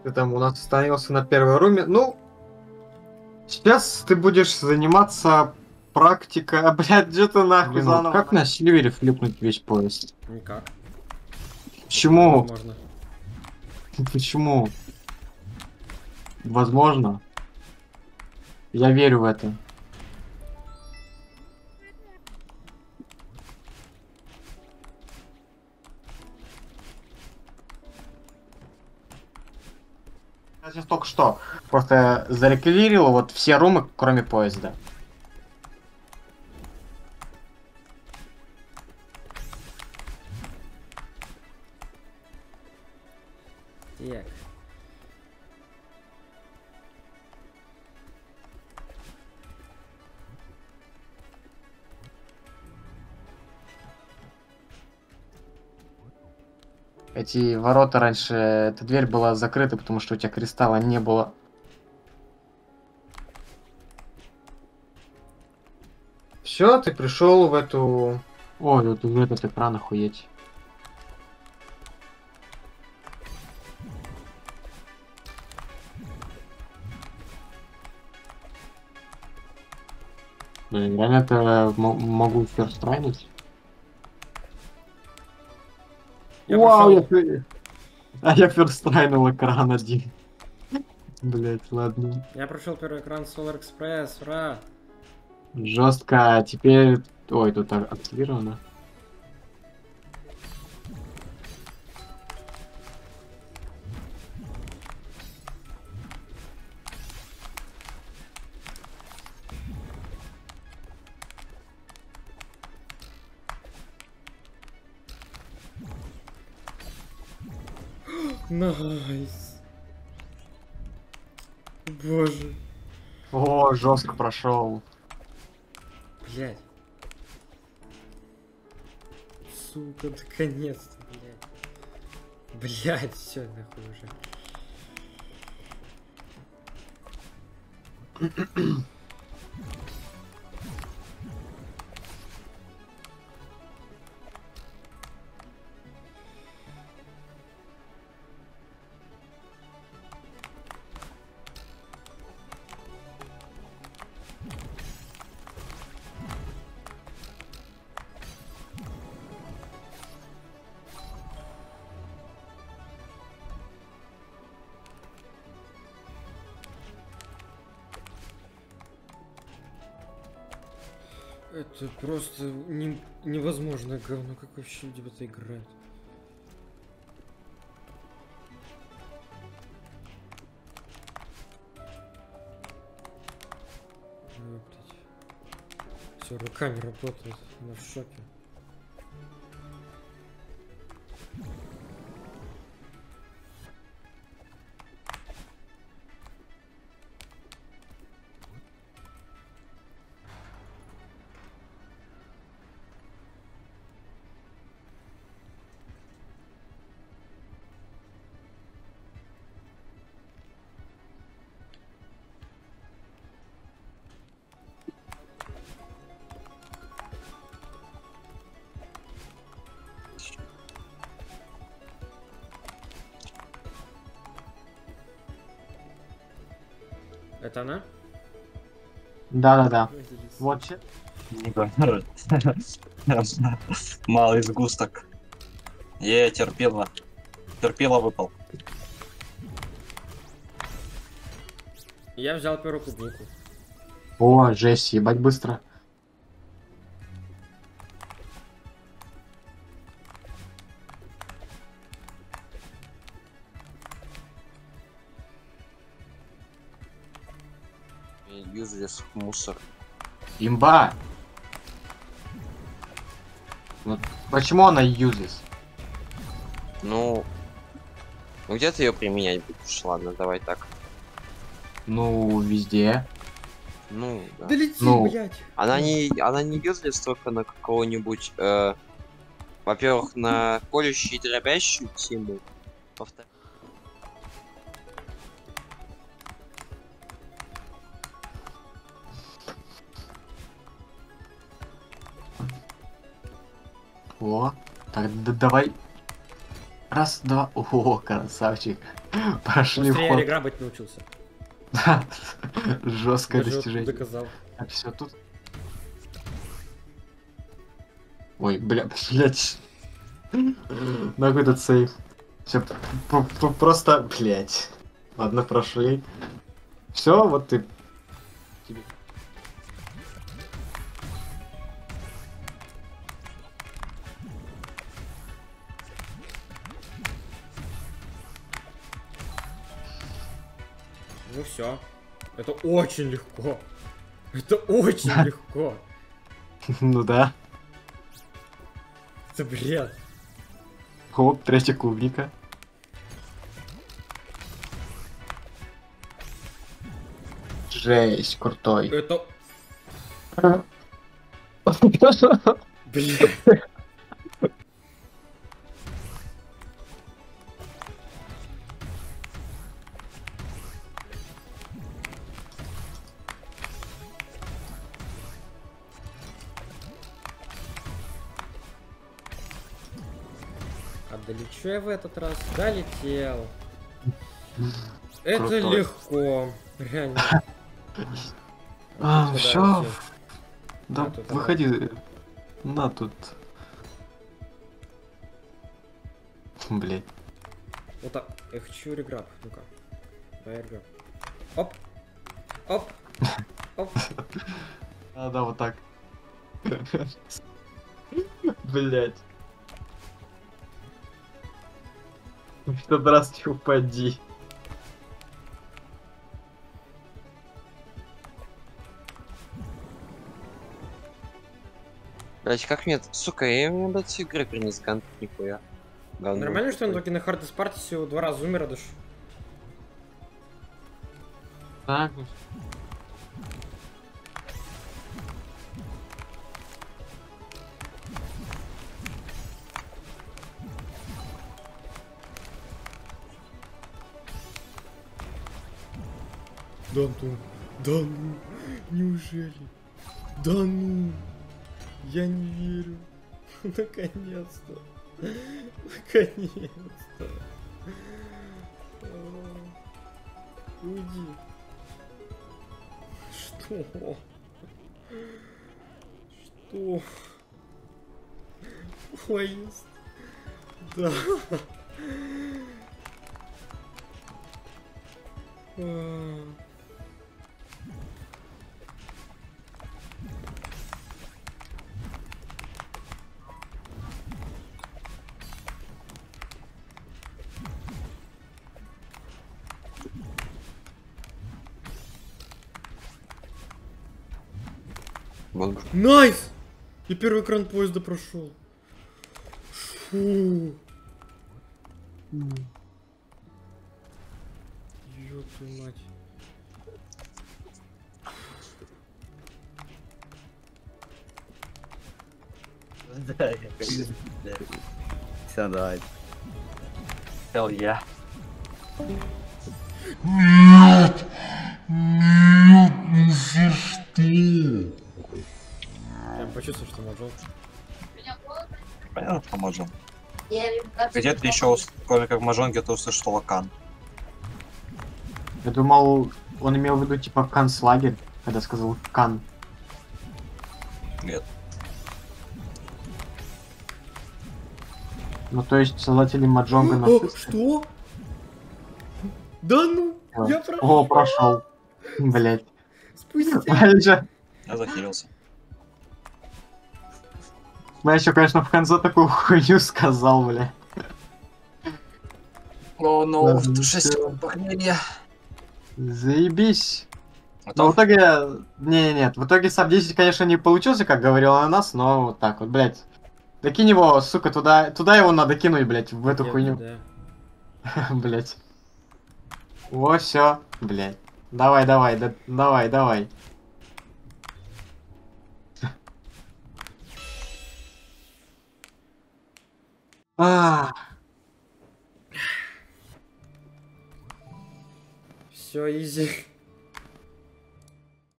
Ты там у нас остановился на первой руме. Ну, сейчас ты будешь заниматься практикой. А, блядь, где ты нахуй Блин, вот заново? как на сильвере флипнуть весь поезд? Никак. Это Почему? невозможно. Почему? Возможно. Я верю в это. Я сейчас только что просто зареквизировал вот все румы, кроме поезда. Так. Эти ворота раньше, эта дверь была закрыта, потому что у тебя кристалла не было. Все, ты пришел в эту... Ой, вот уже этот экран охуеть. Блин, реально это могу ферстрайнуть? Я Вау, прошел. а я ферстрайнул экран один. Блять, ладно. Я прошел первый экран Solar Express, ура! Жестко, а теперь... Ой, тут активировано. Найс. Боже. О, жестко прошел. Блять. Сука, наконец-то, блять. Блять, все, нахуй уже. Это просто невозможно говно, как вообще люди в это играют. Все, руками работает, я в шоке. Это она? Да-да-да. Вот Малый сгусток. Терпила. Терпила выпал. Я взял первую клубнику. О, жесть, ебать быстро. Юзлес мусор. имба. Вот почему она юзлес? Ну где ты ее применять будешь? Ладно, давай так. Ну, везде. Ну, да. Да лети, Ну, блять. Она не юзлес только на какого-нибудь, во-первых, на колющую и дробящую тему. Во-вторых, о, так давай. Раз, два. О, красавчик. Пошли в Быстрее ход. реграбать научился. Да. Жесткое Даже вот достижение. доказал. Так, все тут. Ой, блядь. Нахуй этот сейф. Все, просто, блядь. Ладно, прошли. Все, вот ты. Тебе. Ну все. Это очень легко. Это очень легко. Ну да. Это бред. Хоп, третья клубника. Жесть, крутой. Это... Блин. А долечу я в этот раз? Долетел. Это Крутой. легко. Реально. А, Куда все. идти? Да, А, тут выходи. На тут. Блять. Вот так. Я хочу реграб. Ну-ка. Давай реграб. Оп. Оп. Оп. А, да, вот так. Блять. В тот раз не упади. Блять, как мне... Сука, я ему, блядь, игры принес гант, нихуя. Говно. Нормально, что он только на Hardest Party всего 2 раза умер, Адыш? Так. Да ну, да ну, неужели? Да ну, я не верю. Наконец-то. Наконец-то. Уйди. Что? Что? Поезд. Да. Вон. Найс! Я первый экран поезда прошел. Фу. Ёб твою мать. Все, давай. Hell yeah. Я почувствовал, что нажал. Понятно, поможем. Где ты еще, кроме как в Мажонге, ты услышал Лакан? Я думал, он имел в виду типа канцлагерь, когда сказал кан. Нет. Ну то есть создатели Маджонга на О, что? Да ну, я прошел. О, прошел. Блять. Спустя. Я захилился. Я еще, конечно, в конце такую хуйню сказал, бля. О, ну, Ладно, 6 всё. секунд похмелья. Но Заебись. Но в итоге... нет, в итоге САП-10, конечно, не получился, как говорил Ананас, но вот так вот, блядь. Докинь его, сука, туда его надо кинуть, блядь, в эту хуйню. Блядь. Во, все, блядь. Давай, давай. Все, изи.